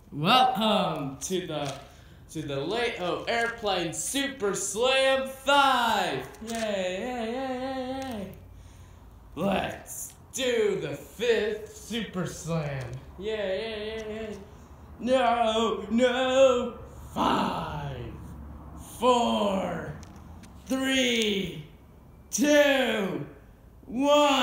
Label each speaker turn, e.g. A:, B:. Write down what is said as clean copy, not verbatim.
A: Welcome to the Leo Airplane Super Slam 5! Yay, yay, yay, yay, yay! Let's do the 5th Super Slam! Yay, yay, yay, yay! No! 5, 4, 3, 2, 1!